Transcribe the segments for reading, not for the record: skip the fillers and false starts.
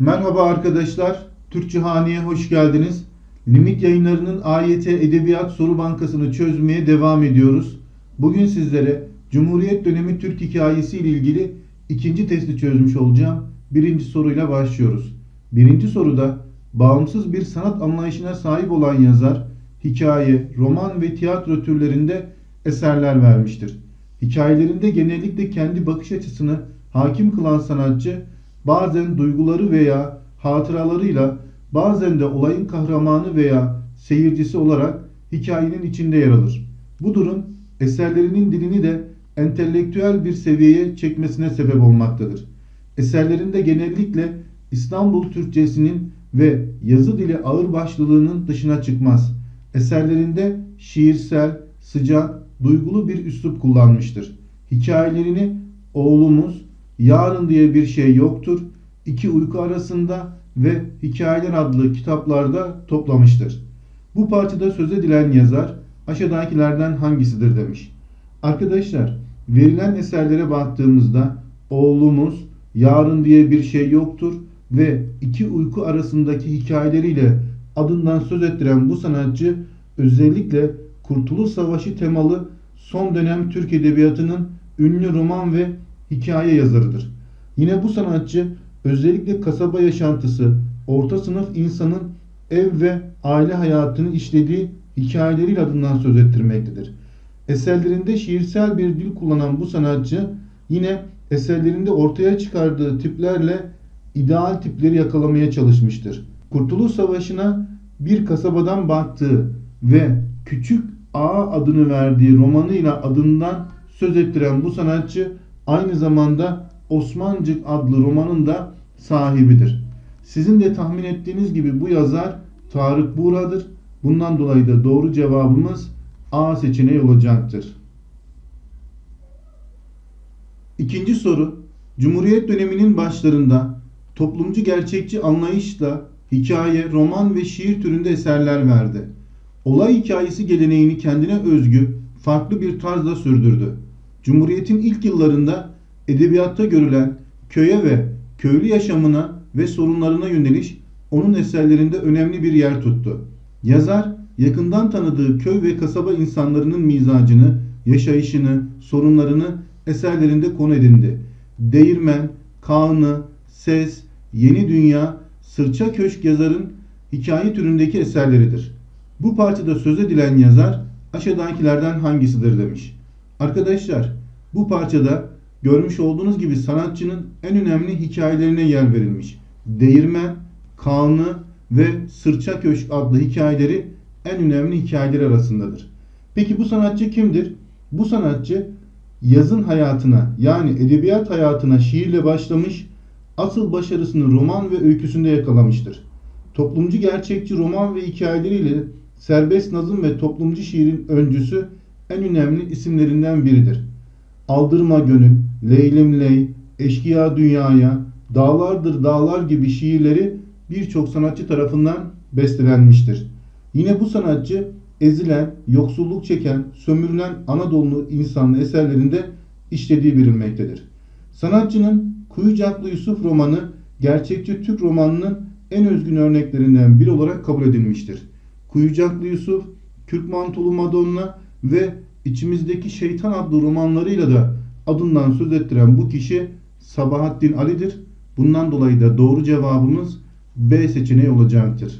Merhaba arkadaşlar, Türkçe Hani'ye hoş geldiniz. Limit Yayınları'nın AYT Edebiyat Soru Bankası'nı çözmeye devam ediyoruz. Bugün sizlere Cumhuriyet dönemi Türk hikayesi ile ilgili ikinci testi çözmüş olacağım. Birinci soruyla başlıyoruz. Birinci soruda bağımsız bir sanat anlayışına sahip olan yazar, hikaye, roman ve tiyatro türlerinde eserler vermiştir. Hikayelerinde genellikle kendi bakış açısını hakim kılan sanatçı, bazen duyguları veya hatıralarıyla, bazen de olayın kahramanı veya seyircisi olarak hikayenin içinde yer alır. Bu durum eserlerinin dilini de entelektüel bir seviyeye çekmesine sebep olmaktadır. Eserlerinde genellikle İstanbul Türkçesinin ve yazı dili ağırbaşlılığının dışına çıkmaz. Eserlerinde şiirsel, sıcak, duygulu bir üslup kullanmıştır. Hikayelerini Oğlumuz, Yarın diye bir şey yoktur, İki Uyku Arasında ve Hikayeler adlı kitaplarda toplamıştır. Bu parçada söz edilen yazar aşağıdakilerden hangisidir demiş. Arkadaşlar, verilen eserlere baktığımızda Oğlumuz, Yarın diye bir şey yoktur ve İki Uyku Arasındaki hikayeleriyle adından söz ettiren bu sanatçı özellikle Kurtuluş Savaşı temalı son dönem Türk Edebiyatı'nın ünlü roman ve hikaye yazarıdır. Yine bu sanatçı özellikle kasaba yaşantısı, orta sınıf insanın ev ve aile hayatını işlediği hikayeleriyle adından söz ettirmektedir. Eserlerinde şiirsel bir dil kullanan bu sanatçı yine eserlerinde ortaya çıkardığı tiplerle ideal tipleri yakalamaya çalışmıştır. Kurtuluş Savaşı'na bir kasabadan baktığı ve Küçük Ağa adını verdiği romanıyla adından söz ettiren bu sanatçı aynı zamanda Osmancık adlı romanın da sahibidir. Sizin de tahmin ettiğiniz gibi bu yazar Tarık Buğra'dır. Bundan dolayı da doğru cevabımız A seçeneği olacaktır. İkinci soru. Cumhuriyet döneminin başlarında toplumcu gerçekçi anlayışla hikaye, roman ve şiir türünde eserler verdi. Olay hikayesi geleneğini kendine özgü, farklı bir tarzda sürdürdü. Cumhuriyetin ilk yıllarında edebiyatta görülen köye ve köylü yaşamına ve sorunlarına yöneliş onun eserlerinde önemli bir yer tuttu. Yazar, yakından tanıdığı köy ve kasaba insanlarının mizacını, yaşayışını, sorunlarını eserlerinde konu edindi. Değirmen, Kanı, Ses, Yeni Dünya, Sırça Köşk yazarın hikaye türündeki eserleridir. Bu parçada söz edilen yazar aşağıdakilerden hangisidir demiş. Arkadaşlar, bu parçada görmüş olduğunuz gibi sanatçının en önemli hikayelerine yer verilmiş. Değirmen, Kanı ve Sırça Köşk adlı hikayeleri en önemli hikayeler arasındadır. Peki bu sanatçı kimdir? Bu sanatçı yazın hayatına yani edebiyat hayatına şiirle başlamış, asıl başarısını roman ve öyküsünde yakalamıştır. Toplumcu gerçekçi roman ve hikayeleriyle serbest nazım ve toplumcu şiirin öncüsü en önemli isimlerinden biridir. Aldırma Gönül, Leylim Ley, Eşkıya Dünyaya, Dağlardır Dağlar gibi şiirleri birçok sanatçı tarafından bestelenmiştir. Yine bu sanatçı ezilen, yoksulluk çeken, sömürülen Anadolu insanlı eserlerinde işlediği bilinmektedir. Sanatçının Kuyucaklı Yusuf romanı gerçekçi Türk romanının en özgün örneklerinden biri olarak kabul edilmiştir. Kuyucaklı Yusuf, Kürk Mantolu Madonna ve İçimizdeki Şeytan adlı romanlarıyla da adından söz ettiren bu kişi Sabahattin Ali'dir. Bundan dolayı da doğru cevabımız B seçeneği olacaktır.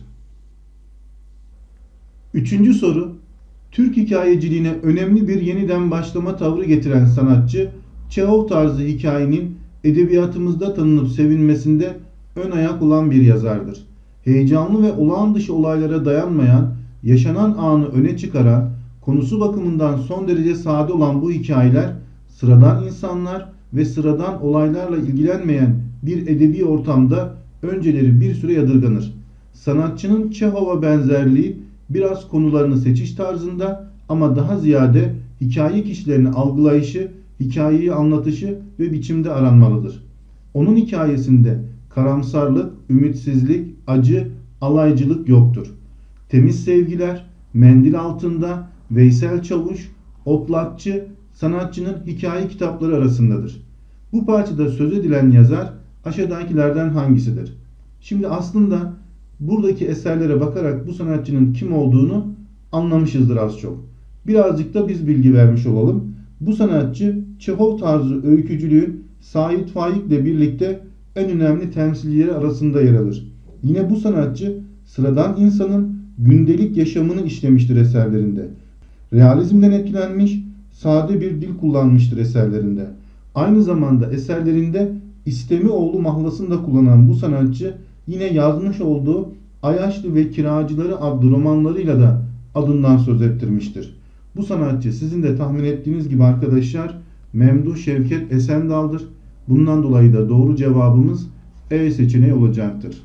Üçüncü soru. Türk hikayeciliğine önemli bir yeniden başlama tavrı getiren sanatçı, Çehov tarzı hikayenin edebiyatımızda tanınıp sevilmesinde ön ayak olan bir yazardır. Heyecanlı ve olağan dışı olaylara dayanmayan, yaşanan anı öne çıkaran, konusu bakımından son derece sade olan bu hikayeler, sıradan insanlar ve sıradan olaylarla ilgilenmeyen bir edebi ortamda önceleri bir süre yadırganır. Sanatçının Çehov'a benzerliği biraz konularını seçiş tarzında ama daha ziyade hikaye kişilerini algılayışı, hikayeyi anlatışı ve biçimde aranmalıdır. Onun hikayesinde karamsarlık, ümitsizlik, acı, alaycılık yoktur. Temiz Sevgiler, Mendil Altında, Veysel Çavuş, Otlakçı sanatçının hikaye kitapları arasındadır. Bu parçada söz edilen yazar aşağıdakilerden hangisidir? Şimdi aslında buradaki eserlere bakarak bu sanatçının kim olduğunu anlamışızdır az çok. Birazcık da biz bilgi vermiş olalım. Bu sanatçı Çehov tarzı öykücülüğün Sait Faik ile birlikte en önemli temsilcileri arasında yer alır. Yine bu sanatçı sıradan insanın gündelik yaşamını işlemiştir eserlerinde. Realizmden etkilenmiş, sade bir dil kullanmıştır eserlerinde. Aynı zamanda eserlerinde İstemioğlu mahlasını da kullanan bu sanatçı yine yazmış olduğu Ayaşlı ve Kiracıları adlı romanlarıyla da adından söz ettirmiştir. Bu sanatçı sizin de tahmin ettiğiniz gibi arkadaşlar Memduh Şevket Esendal'dır. Bundan dolayı da doğru cevabımız E seçeneği olacaktır.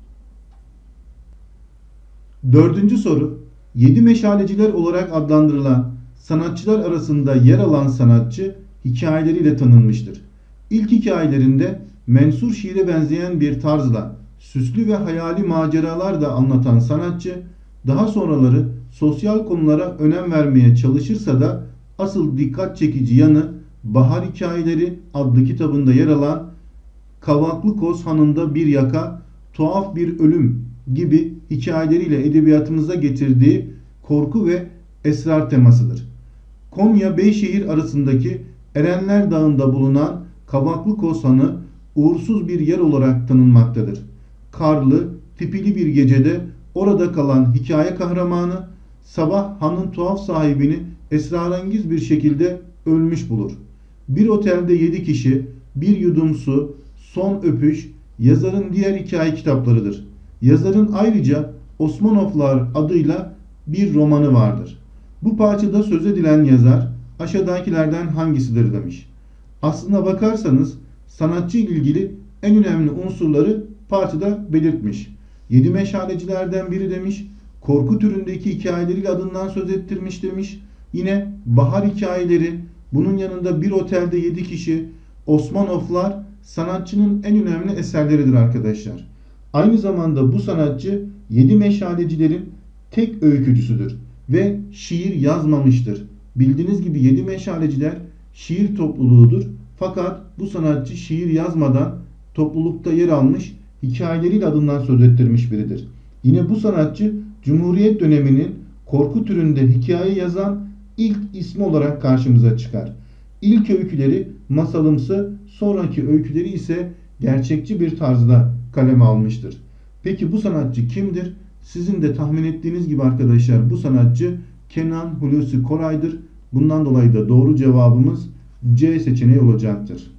Dördüncü soru. Yedi meşaleciler olarak adlandırılan sanatçılar arasında yer alan sanatçı hikayeleriyle tanınmıştır. İlk hikayelerinde mensur şiire benzeyen bir tarzla süslü ve hayali maceralar da anlatan sanatçı, daha sonraları sosyal konulara önem vermeye çalışırsa da asıl dikkat çekici yanı Bahar Hikayeleri adlı kitabında yer alan Kavaklı Koz Hanı'nda bir yaka, tuhaf bir ölüm gibi hikayeleriyle edebiyatımıza getirdiği korku ve esrar temasıdır. Konya Beyşehir arasındaki Erenler Dağı'nda bulunan Kavaklı Koz Hanı uğursuz bir yer olarak tanınmaktadır. Karlı, tipili bir gecede orada kalan hikaye kahramanı sabah hanın tuhaf sahibini esrarengiz bir şekilde ölmüş bulur. Bir otelde 7 kişi, bir yudum su, son öpüş yazarın diğer hikaye kitaplarıdır. Yazarın ayrıca Osmanovlar adıyla bir romanı vardır. Bu parçada söz edilen yazar aşağıdakilerden hangisidir demiş. Aslına bakarsanız sanatçı ile ilgili en önemli unsurları parçada belirtmiş. Yedi meşalecilerden biri demiş. Korku türündeki hikayeleriyle adından söz ettirmiş demiş. Yine bahar hikayeleri, bunun yanında bir otelde 7 kişi, Osmanovlar sanatçının en önemli eserleridir arkadaşlar. Aynı zamanda bu sanatçı yedi meşalecilerin tek öykücüsüdür ve şiir yazmamıştır. Bildiğiniz gibi yedi meşaleciler şiir topluluğudur. Fakat bu sanatçı şiir yazmadan toplulukta yer almış, hikayeleriyle adından söz ettirmiş biridir. Yine bu sanatçı Cumhuriyet döneminin korku türünde hikaye yazan ilk ismi olarak karşımıza çıkar. İlk öyküleri masalımsı, sonraki öyküleri ise gerçekçi bir tarzda kaleme almıştır. Peki bu sanatçı kimdir? Sizin de tahmin ettiğiniz gibi arkadaşlar bu sanatçı Kenan Hulusi Koray'dır. Bundan dolayı da doğru cevabımız C seçeneği olacaktır.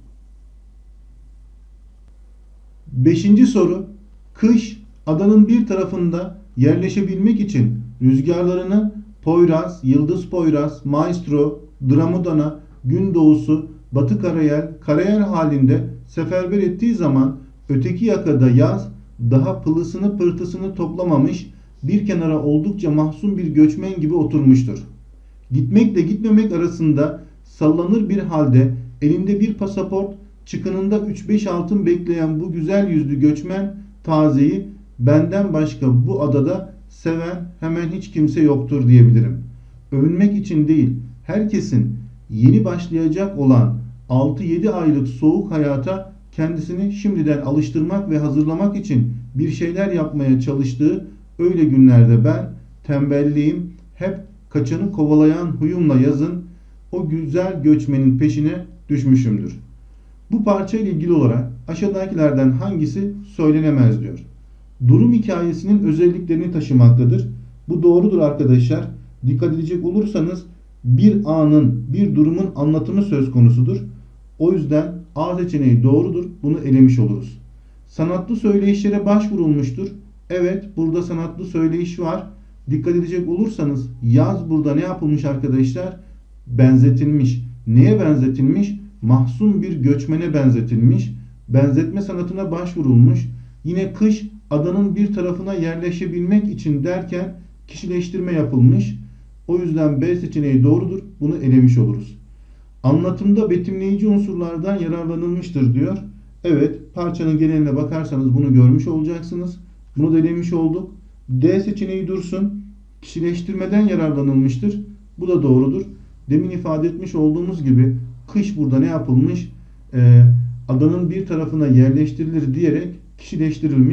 Beşinci soru. Kış adanın bir tarafında yerleşebilmek için rüzgarlarını Poyraz, Yıldız Poyraz, Maestro, Dramudana, Gündoğusu, Batı Karayel, Karayel halinde seferber ettiği zaman öteki yakada yaz daha pılısını pırtısını toplamamış, bir kenara oldukça mahzun bir göçmen gibi oturmuştur. Gitmekle gitmemek arasında sallanır bir halde elinde bir pasaport, çıkınında 3-5 altın bekleyen bu güzel yüzlü göçmen tazeyi benden başka bu adada seven hemen hiç kimse yoktur diyebilirim. Övünmek için değil, herkesin yeni başlayacak olan 6-7 aylık soğuk hayata kendisini şimdiden alıştırmak ve hazırlamak için bir şeyler yapmaya çalıştığı öyle günlerde ben tembelliğim hep kaçanı kovalayan huyumla yazın o güzel göçmenin peşine düşmüşümdür. Bu parça ile ilgili olarak aşağıdakilerden hangisi söylenemez diyor. Durum hikayesinin özelliklerini taşımaktadır. Bu doğrudur arkadaşlar. Dikkat edecek olursanız bir anın, bir durumun anlatımı söz konusudur. O yüzden A seçeneği doğrudur. Bunu elemiş oluruz. Sanatlı söyleyişlere başvurulmuştur. Evet, burada sanatlı söyleyiş var. Dikkat edecek olursanız yaz burada ne yapılmış arkadaşlar? Benzetilmiş. Neye benzetilmiş? Mahzun bir göçmene benzetilmiş. Benzetme sanatına başvurulmuş. Yine kış adanın bir tarafına yerleşebilmek için derken kişileştirme yapılmış. O yüzden B seçeneği doğrudur. Bunu elemiş oluruz. Anlatımda betimleyici unsurlardan yararlanılmıştır diyor. Evet, parçanın geneline bakarsanız bunu görmüş olacaksınız. Bunu da elemiş olduk. D seçeneği dursun. Kişileştirmeden yararlanılmıştır. Bu da doğrudur. Demin ifade etmiş olduğumuz gibi kış burada ne yapılmış? Adanın bir tarafına yerleştirilir diyerek kişileştirilmiş.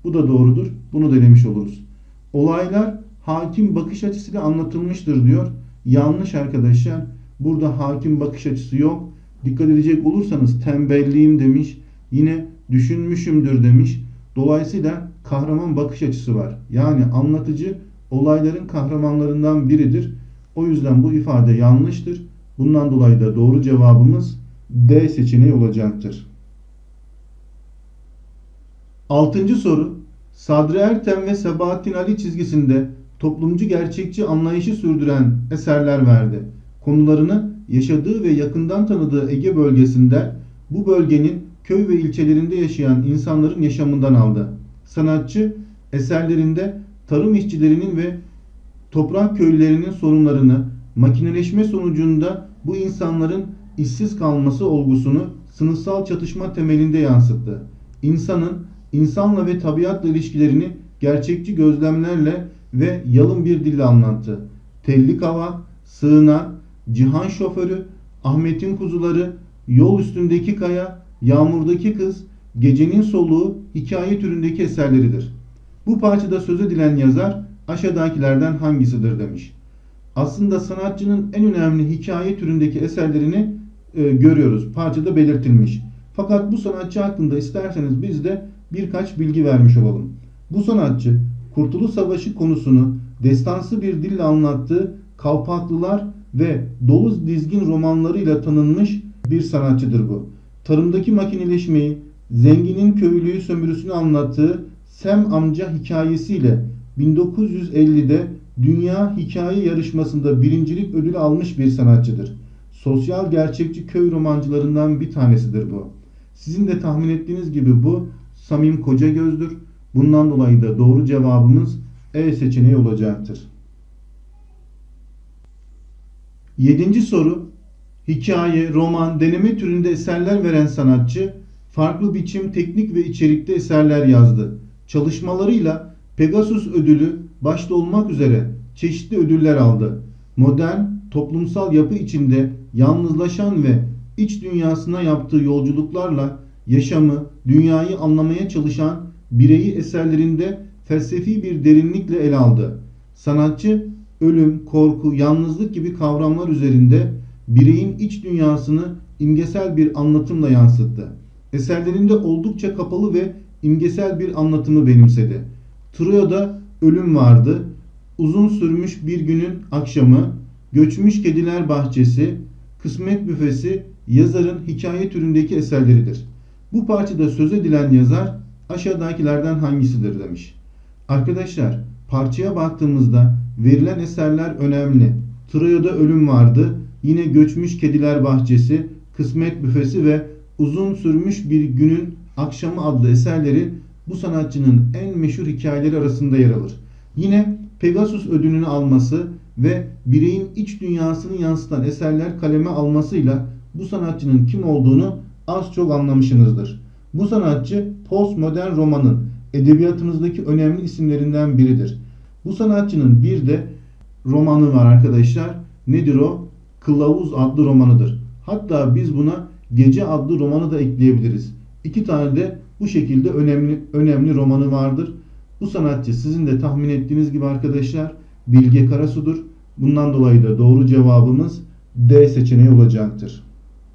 Bu da doğrudur. Bunu denemiş oluruz. Olaylar hakim bakış açısıyla anlatılmıştır diyor. Yanlış arkadaşlar. Burada hakim bakış açısı yok. Dikkat edecek olursanız tembelliğim demiş. Yine düşünmüşümdür demiş. Dolayısıyla kahraman bakış açısı var. Yani anlatıcı olayların kahramanlarından biridir. O yüzden bu ifade yanlıştır. Bundan dolayı da doğru cevabımız D seçeneği olacaktır. 6. soru. Sadri Ertem ve Sabahattin Ali çizgisinde toplumcu gerçekçi anlayışı sürdüren eserler verdi. Konularını yaşadığı ve yakından tanıdığı Ege bölgesinde bu bölgenin köy ve ilçelerinde yaşayan insanların yaşamından aldı. Sanatçı eserlerinde tarım işçilerinin ve toprak köylülerinin sorunlarını, makineleşme sonucunda bu insanların işsiz kalması olgusunu sınıfsal çatışma temelinde yansıttı. İnsanın insanla ve tabiatla ilişkilerini gerçekçi gözlemlerle ve yalın bir dille anlattı. Telli Kavak, Sığınak, Cihan Şoförü, Ahmet'in Kuzuları, Yol Üstündeki Kaya, Yağmurdaki Kız, Gecenin Soluğu hikaye türündeki eserleridir. Bu parçada söz edilen yazar aşağıdakilerden hangisidir demiş. Aslında sanatçının en önemli hikaye türündeki eserlerini görüyoruz. Parçada belirtilmiş. Fakat bu sanatçı hakkında isterseniz biz de birkaç bilgi vermiş olalım. Bu sanatçı Kurtuluş Savaşı konusunu destansı bir dille anlattığı Kalpaklılar ve dolu dizgin romanlarıyla tanınmış bir sanatçıdır bu. Tarımdaki makineleşmeyi, zenginin köylüyü sömürüsünü anlattığı Sem Amca hikayesiyle 1950'de Dünya Hikaye Yarışması'nda birincilik ödülü almış bir sanatçıdır. Sosyal gerçekçi köy romancılarından bir tanesidir bu. Sizin de tahmin ettiğiniz gibi bu Samim Kocagöz'dür. Bundan dolayı da doğru cevabımız E seçeneği olacaktır. 7. soru. Hikaye, roman, deneme türünde eserler veren sanatçı farklı biçim, teknik ve içerikte eserler yazdı. Çalışmalarıyla Pegasus ödülü başta olmak üzere çeşitli ödüller aldı. Modern, toplumsal yapı içinde yalnızlaşan ve iç dünyasına yaptığı yolculuklarla yaşamı, dünyayı anlamaya çalışan bireyi eserlerinde felsefi bir derinlikle ele aldı. Sanatçı, ölüm, korku, yalnızlık gibi kavramlar üzerinde bireyin iç dünyasını imgesel bir anlatımla yansıttı. Eserlerinde oldukça kapalı ve imgesel bir anlatımı benimsedi. Troya'da ölüm vardı, uzun sürmüş bir günün akşamı, göçmüş kediler bahçesi, kısmet büfesi yazarın hikaye türündeki eserleridir. Bu parçada söz edilen yazar aşağıdakilerden hangisidir demiş. Arkadaşlar parçaya baktığımızda verilen eserler önemli. Troya'da ölüm vardı, yine göçmüş kediler bahçesi, kısmet büfesi ve uzun sürmüş bir günün akşamı adlı eserleri bu sanatçının en meşhur hikayeleri arasında yer alır. Yine Pegasus ödülünü alması ve bireyin iç dünyasını yansıtan eserler kaleme almasıyla bu sanatçının kim olduğunu az çok anlamışsınızdır. Bu sanatçı postmodern romanın edebiyatımızdaki önemli isimlerinden biridir. Bu sanatçının bir de romanı var arkadaşlar. Nedir o? Kılavuz adlı romanıdır. Hatta biz buna Gece adlı romanı da ekleyebiliriz. İki tane de bu şekilde önemli romanı vardır. Bu sanatçı sizin de tahmin ettiğiniz gibi arkadaşlar Bilge Karasu'dur. Bundan dolayı da doğru cevabımız D seçeneği olacaktır.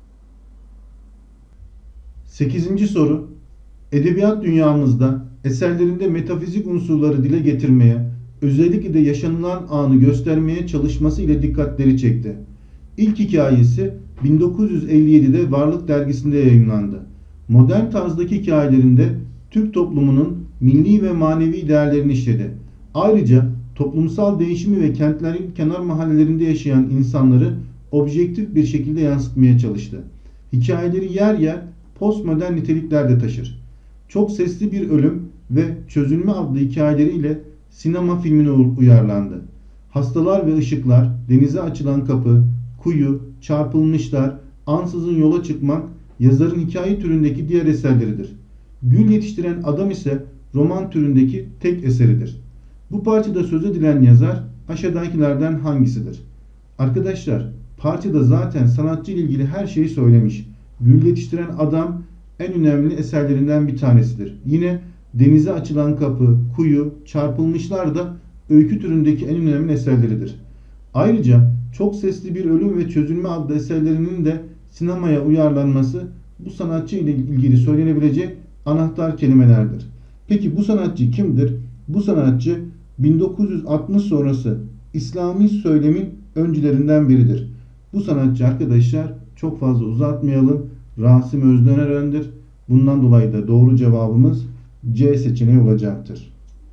8. soru. Edebiyat dünyamızda eserlerinde metafizik unsurları dile getirmeye, özellikle de yaşanılan anı göstermeye çalışması ile dikkatleri çekti. İlk hikayesi 1957'de Varlık dergisinde yayımlandı. Modern tarzdaki hikayelerinde Türk toplumunun milli ve manevi değerlerini işledi. Ayrıca toplumsal değişimi ve kentlerin kenar mahallelerinde yaşayan insanları objektif bir şekilde yansıtmaya çalıştı. Hikayeleri yer yer postmodern nitelikler de taşır. Çok Sesli Bir Ölüm ve Çözülme adlı hikayeleriyle sinema filmine uyarlandı. Hastalar ve Işıklar, Denize Açılan Kapı, Kuyu, Çarpılmışlar, Ansızın Yola Çıkmak yazarın hikaye türündeki diğer eserleridir. Gül Yetiştiren Adam ise roman türündeki tek eseridir. Bu parçada söz edilen yazar aşağıdakilerden hangisidir? Arkadaşlar parçada zaten sanatçı ile ilgili her şeyi söylemiş. Gül Yetiştiren Adam en önemli eserlerinden bir tanesidir. Yine Denize Açılan Kapı, Kuyu, Çarpılmışlar da öykü türündeki en önemli eserleridir. Ayrıca Çok Sesli Bir Ölüm ve Çözülme adlı eserlerinin de sinemaya uyarlanması bu sanatçı ile ilgili söylenebilecek anahtar kelimelerdir. Peki bu sanatçı kimdir? Bu sanatçı 1960 sonrası İslami söylemin öncülerinden biridir. Bu sanatçı arkadaşlar, çok fazla uzatmayalım, Rasim Özdöneren'dir. Bundan dolayı da doğru cevabımız C seçeneği olacaktır.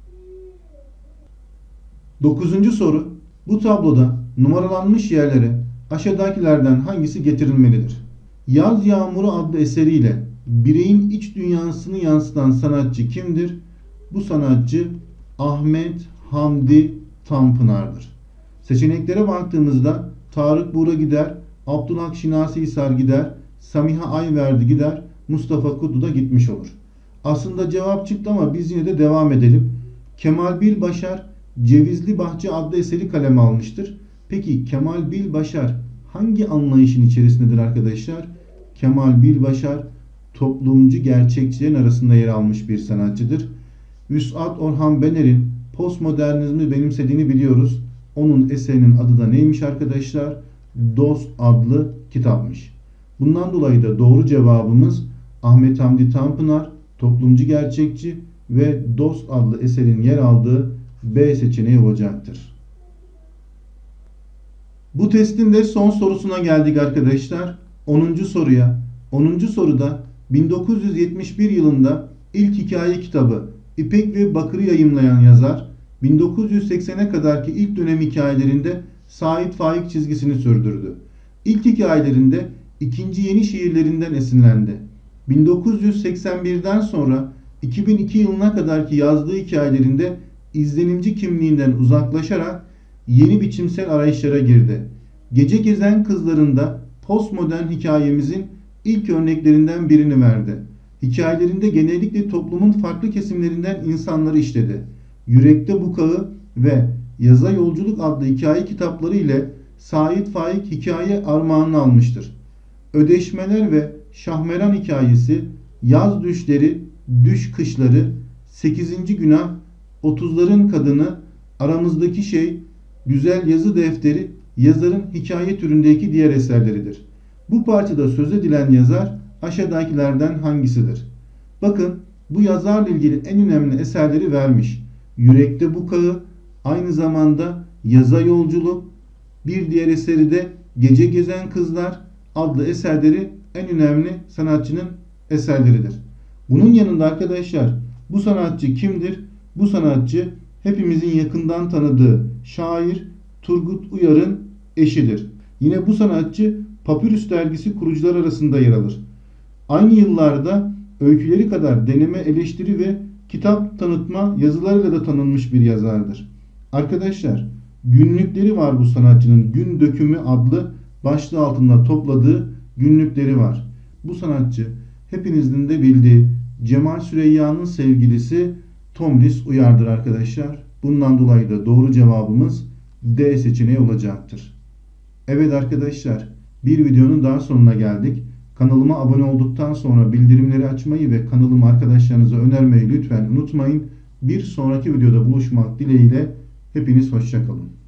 9. soru. Bu tabloda numaralanmış yerlere aşağıdakilerden hangisi getirilmelidir? Yaz Yağmuru adlı eseriyle bireyin iç dünyasını yansıtan sanatçı kimdir? Bu sanatçı Ahmet Hamdi Tanpınar'dır. Seçeneklere baktığımızda Tarık Buğra gider, Abdülhak Şinasi Hisar gider, Samiha Ayverdi gider, Mustafa Kutlu da gitmiş olur. Aslında cevap çıktı ama biz yine de devam edelim. Kemal Bilbaşar Cevizli Bahçe adlı eseri kaleme almıştır. Peki Kemal Bilbaşar hangi anlayışın içerisindedir arkadaşlar? Kemal Bilbaşar toplumcu gerçekçilerin arasında yer almış bir sanatçıdır. Vüs'at Orhan Bener'in postmodernizmi benimsediğini biliyoruz. Onun eserinin adı da neymiş arkadaşlar? Dost adlı kitapmış. Bundan dolayı da doğru cevabımız Ahmet Hamdi Tanpınar, toplumcu gerçekçi ve Dost adlı eserin yer aldığı B seçeneği olacaktır. Bu testin de son sorusuna geldik arkadaşlar. 10. soruya. 10. soruda 1971 yılında ilk hikaye kitabı İpek ve Bakır'ı yayımlayan yazar, 1980'e kadarki ilk dönem hikayelerinde Sait Faik çizgisini sürdürdü. İlk hikayelerinde ikinci yeni şiirlerinden esinlendi. 1981'den sonra 2002 yılına kadarki yazdığı hikayelerinde izlenimci kimliğinden uzaklaşarak yeni biçimsel arayışlara girdi. Gece Gezen Kızlarında postmodern hikayemizin ilk örneklerinden birini verdi. Hikayelerinde genellikle toplumun farklı kesimlerinden insanları işledi. Yürekte Bukağı ve Yaza Yolculuk adlı hikaye kitapları ile Sait Faik hikaye armağanını almıştır. Ödeşmeler ve Şahmeran hikayesi, Yaz Düşleri, Düş Kışları, 8. Günah, 30'ların Kadını, Aramızdaki Şey, Güzel Yazı Defteri yazarın hikaye türündeki diğer eserleridir. Bu parçada söz edilen yazar aşağıdakilerden hangisidir? Bakın, bu yazarla ilgili en önemli eserleri vermiş. Yürekte Bukağı, aynı zamanda Yaza Yolculuk, bir diğer eseri de Gece Gezen Kızlar adlı eserleri en önemli sanatçının eserleridir. Bunun yanında arkadaşlar, bu sanatçı kimdir? Bu sanatçı hepimizin yakından tanıdığı şair Turgut Uyar'ın eşidir. Yine bu sanatçı Papyrus dergisi kurucular arasında yer alır. Aynı yıllarda öyküleri kadar deneme, eleştiri ve kitap tanıtma yazılarıyla da tanınmış bir yazardır. Arkadaşlar, günlükleri var bu sanatçının. Gün Dökümü adlı başlığı altında topladığı günlükleri var. Bu sanatçı hepinizin de bildiği Cemal Süreyya'nın sevgilisi Tomris Uyar'dır arkadaşlar. Bundan dolayı da doğru cevabımız D seçeneği olacaktır. Evet arkadaşlar, bir videonun daha sonuna geldik. Kanalıma abone olduktan sonra bildirimleri açmayı ve kanalımı arkadaşlarınıza önermeyi lütfen unutmayın. Bir sonraki videoda buluşmak dileğiyle hepiniz hoşça kalın.